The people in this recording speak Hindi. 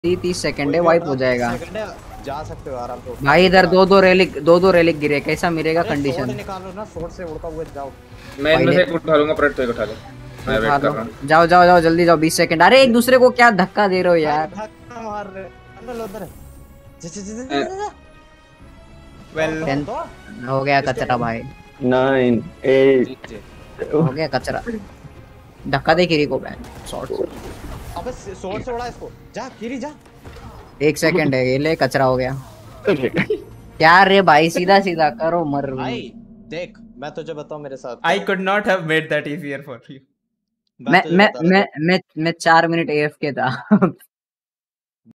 30 सेकंड है, वाइप हो जाएगा जा सकते हो आराम से भाई। इधर दो रेलिक गिरे, कैसा मिलेगा कंडीशन? सोर्ड निकालो ना, सोर्ड से उड़ता हुआ जाओ। मैं इनमें से एक उठा लूंगा, प्रेट तो एक उठा ले। मैं उठा वेट कर लो, रहा हूँ। जाओ जाओ जाओ जल्दी जाओ, 20 सेकंड। अरे एक दूसरे को क्या धक्का दे रहे हो यार? धक्का मार रहे अंदर उधर। वेल हो गया कचरा भाई, 9 8 हो गया कचरा। धक्का दे किरी को बैन शॉर्ट। अबे सोर्ड से उड़ा इसको, जा किरी जा। 1 सेकंड है, ये ले कचरा हो गया। क्या रे भाई, सीधा सीधा करो मर। भाई देख मैं तुझे बताऊं मेरे साथ I could not have made that easier for you. मैं 4 मिनट AFK था।